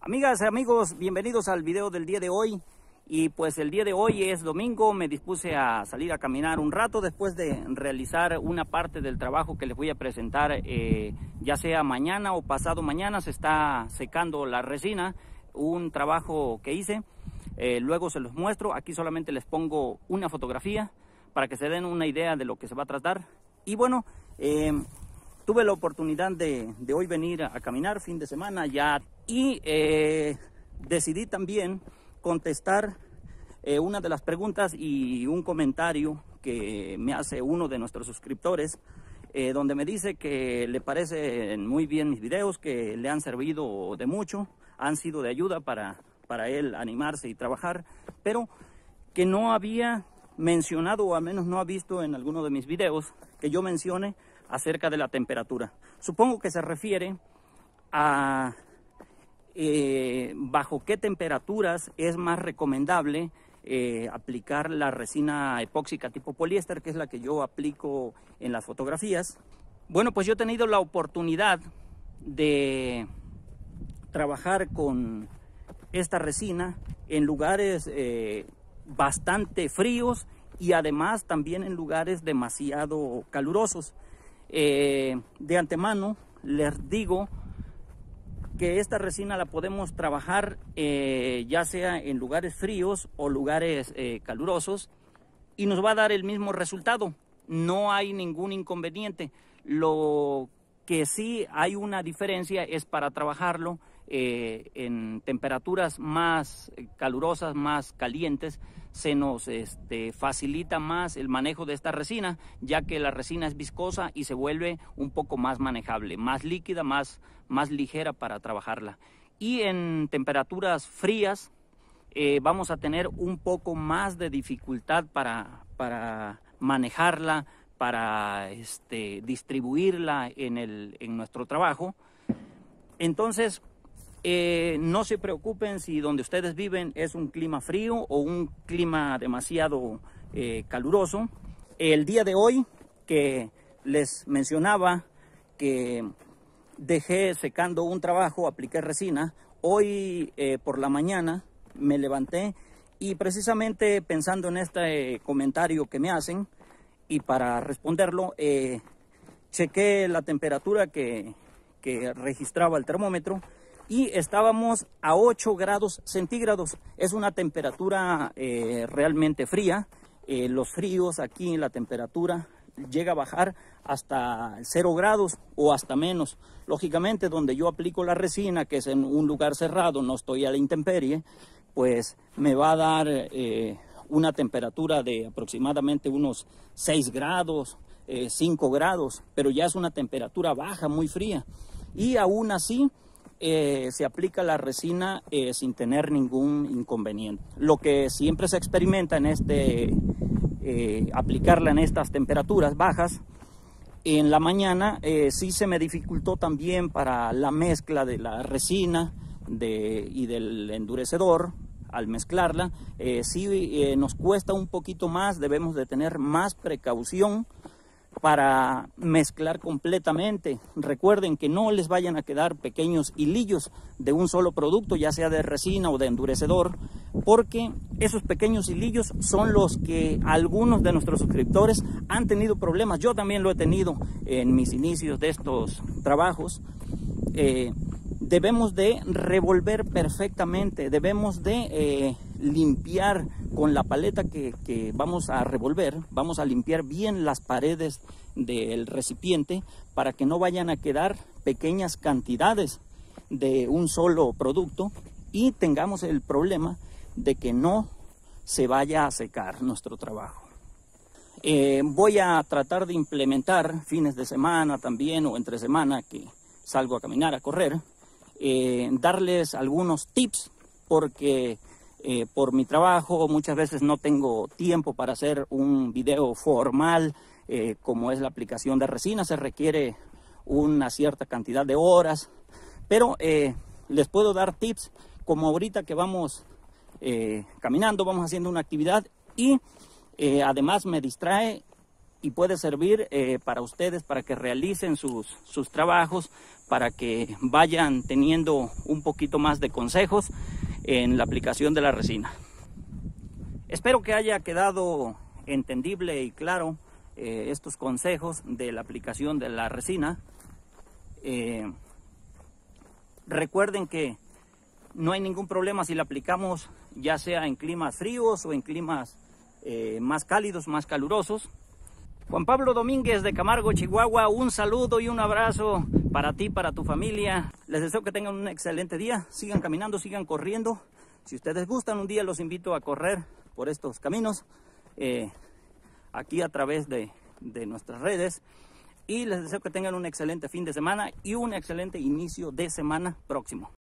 Amigas y amigos, bienvenidos al video del día de hoy. Y pues el día de hoy es domingo, me dispuse a salir a caminar un rato después de realizar una parte del trabajo que les voy a presentar, ya sea mañana o pasado mañana. Se está secando la resina, un trabajo que hice, luego se los muestro. Aquí solamente les pongo una fotografía para que se den una idea de lo que se va a tratar. Y bueno, tuve la oportunidad de hoy venir a caminar fin de semana ya y decidí también contestar una de las preguntas y un comentario que me hace uno de nuestros suscriptores, donde me dice que le parecen muy bien mis videos, que le han servido de mucho, han sido de ayuda para él animarse y trabajar, pero que no había mencionado, o al menos no ha visto en alguno de mis videos que yo mencione acerca de la temperatura. Supongo que se refiere a bajo qué temperaturas es más recomendable aplicar la resina epóxica tipo poliéster, que es la que yo aplico en las fotografías. Bueno, pues yo he tenido la oportunidad de trabajar con esta resina en lugares bastante fríos y además también en lugares demasiado calurosos. De antemano les digo que esta resina la podemos trabajar ya sea en lugares fríos o lugares calurosos y nos va a dar el mismo resultado. No hay ningún inconveniente. Lo que sí hay una diferencia es para trabajarlo en temperaturas más calurosas, más calientes. Se nos facilita más el manejo de esta resina, ya que la resina es viscosa y se vuelve un poco más manejable, más líquida, más ligera para trabajarla. Y en temperaturas frías vamos a tener un poco más de dificultad para manejarla, para distribuirla en nuestro trabajo. Entonces, no se preocupen si donde ustedes viven es un clima frío o un clima demasiado caluroso. El día de hoy, que les mencionaba que dejé secando un trabajo, apliqué resina, hoy por la mañana me levanté y precisamente pensando en este comentario que me hacen y para responderlo, chequé la temperatura que registraba el termómetro y estábamos a 8 grados centígrados. Es una temperatura realmente fría. Los fríos aquí, la temperatura llega a bajar hasta 0 grados o hasta menos. Lógicamente, donde yo aplico la resina, que es en un lugar cerrado, no estoy a la intemperie, pues me va a dar una temperatura de aproximadamente unos 6 grados, 5 grados, pero ya es una temperatura baja, muy fría. Y aún así se aplica la resina sin tener ningún inconveniente. Lo que siempre se experimenta en aplicarla en estas temperaturas bajas, en la mañana sí se me dificultó también para la mezcla de la resina y del endurecedor. Al mezclarla, sí nos cuesta un poquito más, debemos de tener más precaución para mezclar completamente. Recuerden que no les vayan a quedar pequeños hilillos de un solo producto, ya sea de resina o de endurecedor, porque esos pequeños hilillos son los que algunos de nuestros suscriptores han tenido problemas. Yo también lo he tenido en mis inicios de estos trabajos. Debemos de revolver perfectamente, debemos de limpiar con la paleta que vamos a revolver, vamos a limpiar bien las paredes del recipiente para que no vayan a quedar pequeñas cantidades de un solo producto y tengamos el problema de que no se vaya a secar nuestro trabajo. Voy a tratar de implementar fines de semana también o entre semana que salgo a caminar, a correr, darles algunos tips porque por mi trabajo muchas veces no tengo tiempo para hacer un video formal como es la aplicación de resina. Se requiere una cierta cantidad de horas, pero les puedo dar tips como ahorita que vamos caminando, vamos haciendo una actividad y además me distrae y puede servir para ustedes, para que realicen sus trabajos, para que vayan teniendo un poquito más de consejos en la aplicación de la resina. Espero que haya quedado entendible y claro estos consejos de la aplicación de la resina. Recuerden que no hay ningún problema si la aplicamos ya sea en climas fríos o en climas más cálidos, más calurosos. Juan Pablo Domínguez de Camargo, Chihuahua, un saludo y un abrazo para ti, para tu familia. Les deseo que tengan un excelente día, sigan caminando, sigan corriendo. Si ustedes gustan, un día los invito a correr por estos caminos, aquí a través de nuestras redes. Y les deseo que tengan un excelente fin de semana y un excelente inicio de semana próximo.